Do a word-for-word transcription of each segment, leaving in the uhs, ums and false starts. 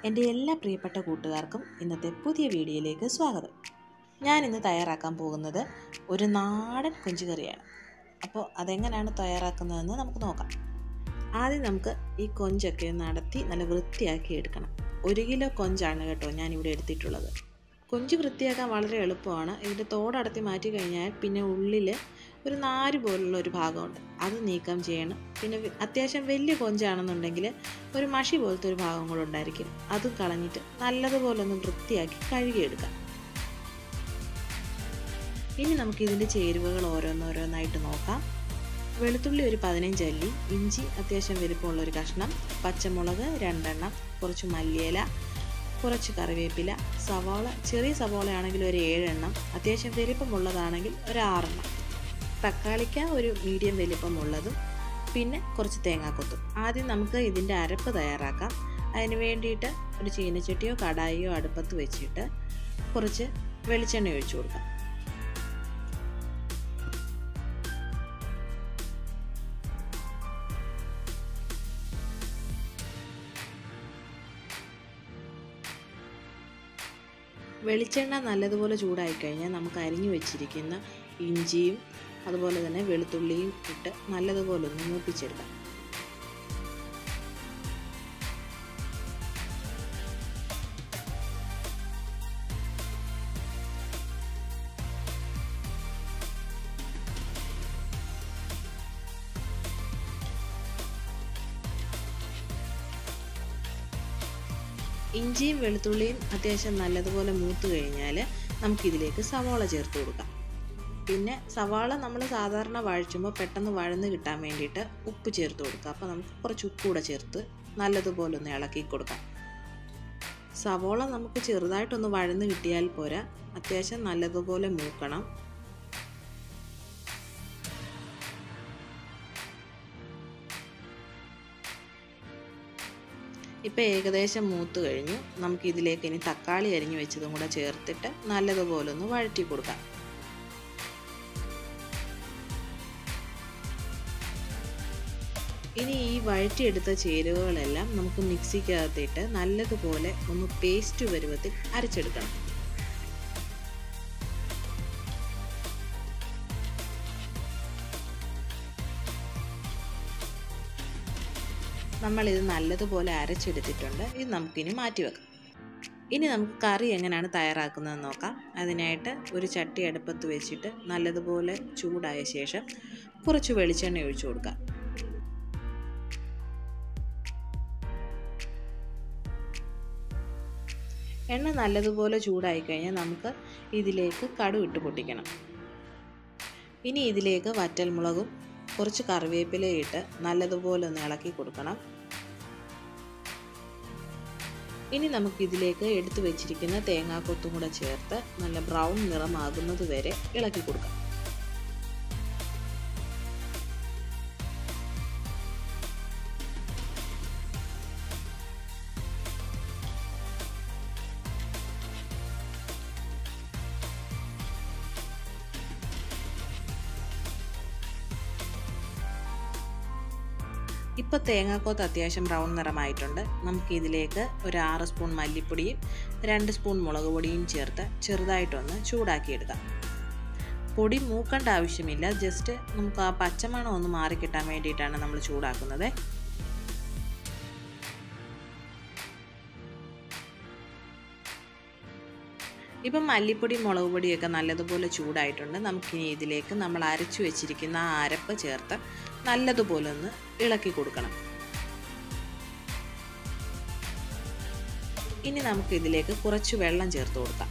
എൻ്റെ എല്ലാ പ്രിയപ്പെട്ട കൂട്ടുകാർക്കും ഇന്നത്തെ പുതിയ വീഡിയോയിലേക്ക് സ്വാഗതം. ഞാൻ ഇന്ന് തയ്യാറാക്കാൻ പോകുന്നത് ഒരു നാടൻ കൊഞ്ചുകറിയാണ്. അപ്പോൾ അതെങ്ങനെയാണ് തയ്യാറാക്കുന്നതെന്ന് നമുക്ക് നോക്കാം. ആദ്യം നമുക്ക് ഈ കൊഞ്ചൊക്കെ നടത്തി നല്ല വൃത്തിയാക്കി എടുക്കണം. ഒരു കിലോ കൊഞ്ചാണ് കേട്ടോ ഞാനിവിടെ എടുത്തിട്ടുള്ളത്. കൊഞ്ച് വൃത്തിയാക്കാൻ വളരെ എളുപ്പമാണ്. ഇതിൻ്റെ തോടടത്തി മാറ്റി കഴിഞ്ഞാൽ പിന്നെ ഉള്ളിൽ ഒരു നാര് പോലുള്ള ഒരു ഭാഗമുണ്ട്, അത് നീക്കം ചെയ്യണം. പിന്നെ അത്യാവശ്യം വലിയ കൊഞ്ചാണെന്നുണ്ടെങ്കിൽ ഒരു മഷി പോലത്തെ ഒരു ഭാഗം കൂടെ ഉണ്ടായിരിക്കും, അതും കളഞ്ഞിട്ട് നല്ലതുപോലെ ഒന്ന് വൃത്തിയാക്കി കഴുകിയെടുക്കാം. ഇനി നമുക്ക് ഇതിൻ്റെ ചേരുവകൾ ഓരോന്നോരോന്നായിട്ട് നോക്കാം. വെളുത്തുള്ളി ഒരു പതിനഞ്ച് അല്ലി, ഇഞ്ചി അത്യാവശ്യം വലുപ്പമുള്ള ഒരു കഷ്ണം, പച്ചമുളക് രണ്ടെണ്ണം, കുറച്ച് മല്ലിയില, കുറച്ച് കറിവേപ്പില, സവാള ചെറിയ സവാളയാണെങ്കിൽ ഒരു ഏഴെണ്ണം, അത്യാവശ്യം വലിപ്പമുള്ളതാണെങ്കിൽ ഒരു ആറെണ്ണം, തക്കാളിക്ക ഒരു മീഡിയം വലിപ്പമുള്ളതും, പിന്നെ കുറച്ച് തേങ്ങാക്കൊത്തും. ആദ്യം നമുക്ക് ഇതിൻ്റെ അരപ്പ് തയ്യാറാക്കാം. അതിന് വേണ്ടിയിട്ട് ഒരു ചീനച്ചട്ടിയോ കടായിയോ അടുപ്പത്ത് വെച്ചിട്ട് കുറച്ച് വെളിച്ചെണ്ണ ഒഴിച്ചു കൊടുക്കാം. വെളിച്ചെണ്ണ നല്ലതുപോലെ ചൂടായി കഴിഞ്ഞാൽ നമുക്ക് അരിഞ്ഞു വെച്ചിരിക്കുന്ന ഇഞ്ചിയും അതുപോലെ തന്നെ വെളുത്തുള്ളിയും ഇട്ട് നല്ലതുപോലെ ഒന്ന് മൂപ്പിച്ചെടുക്കാം. ഇഞ്ചിയും വെളുത്തുള്ളിയും അത്യാവശ്യം നല്ലതുപോലെ മൂത്ത് കഴിഞ്ഞാൽ നമുക്കിതിലേക്ക് സവാള ചേർത്ത് കൊടുക്കാം. പിന്നെ സവാള നമ്മൾ സാധാരണ വഴറ്റുമ്പോൾ പെട്ടെന്ന് വഴന്ന് കിട്ടാൻ വേണ്ടിയിട്ട് ഉപ്പ് ചേർത്ത് കൊടുക്കുക. അപ്പോൾ നമുക്ക് കുറച്ച് ഉപ്പ് കൂടെ ചേർത്ത് നല്ലതുപോലെ ഒന്ന് ഇളക്കി കൊടുക്കാം. സവാള നമുക്ക് ചെറുതായിട്ടൊന്ന് വഴന്ന് കിട്ടിയാൽ പോരാ, അത്യാവശ്യം നല്ലതുപോലെ മൂക്കണം. ഇപ്പോൾ ഏകദേശം മൂത്ത് കഴിഞ്ഞു. നമുക്കിതിലേക്ക് ഇനി തക്കാളി അരിഞ്ഞു വെച്ചതും കൂടെ ചേർത്തിട്ട് നല്ലതുപോലെ ഒന്ന് വഴറ്റി കൊടുക്കാം. ഇനി ഈ വഴറ്റിയെടുത്ത ചേരുവകളെല്ലാം നമുക്ക് മിക്സിക്കകത്തിട്ട് നല്ലതുപോലെ ഒന്ന് പേസ്റ്റ് പരുവത്തിൽ അരച്ചെടുക്കണം. നമ്മളിത് നല്ലതുപോലെ അരച്ചെടുത്തിട്ടുണ്ട്. ഇത് നമുക്കിനി മാറ്റി വെക്കാം. ഇനി നമുക്ക് കറി എങ്ങനെയാണ് തയ്യാറാക്കുന്നതെന്ന് നോക്കാം. അതിനായിട്ട് ഒരു ചട്ടി അടുപ്പത്ത് വെച്ചിട്ട് നല്ലതുപോലെ ചൂടായ ശേഷം കുറച്ച് വെളിച്ചെണ്ണ ഒഴിച്ചു കൊടുക്കാം. എണ്ണ നല്ലതുപോലെ ചൂടായി കഴിഞ്ഞാൽ നമുക്ക് ഇതിലേക്ക് കടുക് ഇട്ട് പൊട്ടിക്കണം. ഇനി ഇതിലേക്ക് വറ്റൽമുളകും കുറച്ച് കറിവേപ്പിലയും ഇട്ട് നല്ലതുപോലെ ഒന്ന് ഇളക്കി കൊടുക്കണം. ഇനി നമുക്കിതിലേക്ക് എടുത്തു വെച്ചിരിക്കുന്ന തേങ്ങാക്കൊത്തും കൂടെ ചേർത്ത് നല്ല ബ്രൗൺ നിറമാകുന്നത് വരെ ഇളക്കി കൊടുക്കാം. ഇപ്പോൾ തേങ്ങാക്കൊത്ത് അത്യാവശ്യം ബ്രൗൺ നിറമായിട്ടുണ്ട്. നമുക്കിതിലേക്ക് ഒരു ആറ് സ്പൂൺ മല്ലിപ്പൊടിയും രണ്ട് സ്പൂൺ മുളക് പൊടിയും ചേർത്ത് ചെറുതായിട്ടൊന്ന് ചൂടാക്കിയെടുക്കാം. പൊടി മൂക്കേണ്ട ആവശ്യമില്ല, ജസ്റ്റ് നമുക്ക് ആ പച്ചമണം ഒന്ന് മാറിക്കിട്ടാൻ വേണ്ടിയിട്ടാണ് നമ്മൾ ചൂടാക്കുന്നത്. ഇപ്പം മല്ലിപ്പൊടി മുളക് പൊടിയൊക്കെ നല്ലതുപോലെ ചൂടായിട്ടുണ്ട്. നമുക്കിനി ഇതിലേക്ക് നമ്മൾ അരച്ചു വെച്ചിരിക്കുന്ന ആ അരപ്പ് ചേർത്ത് നല്ലതുപോലെ ഒന്ന് ഇളക്കി കൊടുക്കണം. ഇനി നമുക്ക് ഇതിലേക്ക് കുറച്ച് വെള്ളം ചേർത്ത് കൊടുക്കാം.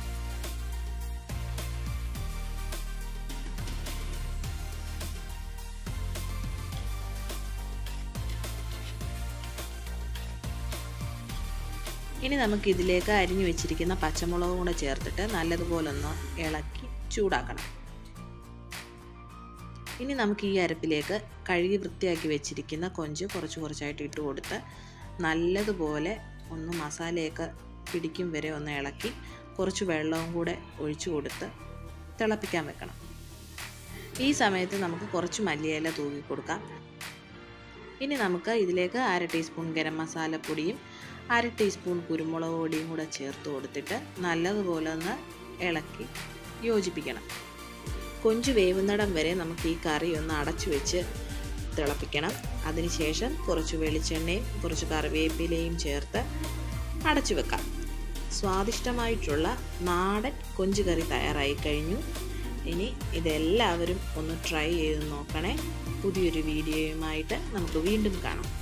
ഇനി നമുക്കിതിലേക്ക് അരിഞ്ഞു വെച്ചിരിക്കുന്ന പച്ചമുളകും കൂടെ ചേർത്തിട്ട് നല്ലതുപോലെ ഒന്ന് ഇളക്കി ചൂടാക്കണം. ഇനി നമുക്ക് ഈ അരപ്പിലേക്ക് കഴുകി വൃത്തിയാക്കി വെച്ചിരിക്കുന്ന കൊഞ്ച് കുറച്ച് കുറച്ചായിട്ട് ഇട്ട് കൊടുത്ത് നല്ലതുപോലെ ഒന്ന് മസാലയൊക്കെ പിടിക്കും വരെ ഒന്ന് ഇളക്കി കുറച്ച് വെള്ളവും കൂടെ ഒഴിച്ചു കൊടുത്ത് തിളപ്പിക്കാൻ വെക്കണം. ഈ സമയത്ത് നമുക്ക് കുറച്ച് മല്ലിയില തൂക്കി കൊടുക്കാം. ഇനി നമുക്ക് ഇതിലേക്ക് അര ടീസ്പൂൺ ഗരം മസാലപ്പൊടിയും അര ടീസ്പൂൺ കുരുമുളക് പൊടിയും കൂടെ ചേർത്ത് കൊടുത്തിട്ട് നല്ലതുപോലെ ഒന്ന് ഇളക്കി യോജിപ്പിക്കണം. കൊഞ്ച് വേവുന്നിടം വരെ നമുക്ക് ഈ കറി ഒന്ന് അടച്ചു വെച്ച് തിളപ്പിക്കണം. അതിനുശേഷം കുറച്ച് വെളിച്ചെണ്ണയും കുറച്ച് കറിവേപ്പിലയും ചേർത്ത് അടച്ചു വെക്കാം. സ്വാദിഷ്ടമായിട്ടുള്ള നാടൻ കൊഞ്ച് കറി തയ്യാറായി കഴിഞ്ഞു. ഇനി ഇതെല്ലാവരും ഒന്ന് ട്രൈ ചെയ്ത് നോക്കണേ. പുതിയൊരു വീഡിയോയുമായിട്ട് നമുക്ക് വീണ്ടും കാണാം.